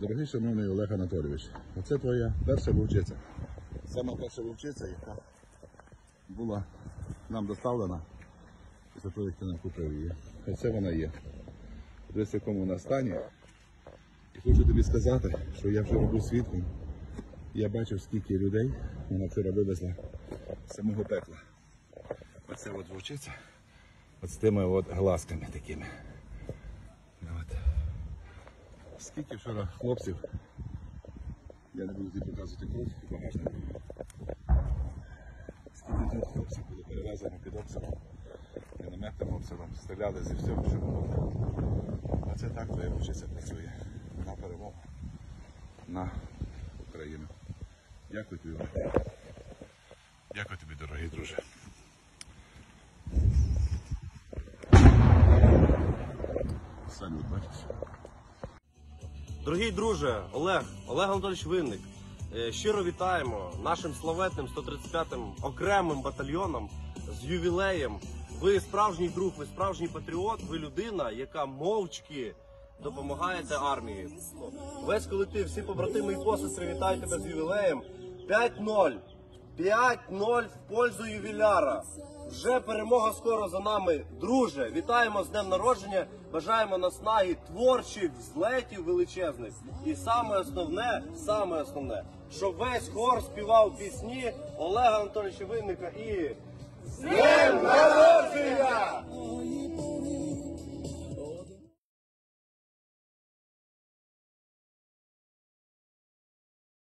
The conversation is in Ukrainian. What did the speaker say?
Дорогий шановний Олег Анатолійович, оце твоя перша вовчиця. Саме перша вовчиця, яка була нам доставлена після того, як ти нам купив її. Оце вона є. Десь в якому вона стані. І хочу тобі сказати, що я вже робив свідком. Я бачив, скільки людей вона вчора вивезла з самого пекла. Оце от вовчиця. От з тими от глазками такими. От. Скільки вчора хлопців, я не буду тобі показувати кров і багажник. Скільки тут хлопців було перевезено під обстрілом, мінометним обстрілом, стріляли зі всього, що було. Оце так твоя вовчиця працює на перемогу, на Україну. Дякую тобі. Дякую тобі, дорогий друже. Салют, бачиш? Дорогий друже, Олег Анатолійович Винник, щиро вітаємо нашим славетним 135-м окремим батальйоном з ювілеєм. Ви справжній друг, ви справжній патріот, ви людина, яка мовчки допомагаєте армії. Весь колектив, всі побратими і посестри вітають тебе з ювілеєм. 5-0. 5-0 в пользу ювіляра. Вже перемога скоро за нами. Друже, вітаємо з днем народження, бажаємо наснаги творчих злетів величезних. І саме основне, щоб весь хор співав пісні Олега Анатолійовича Винника і з днем народження!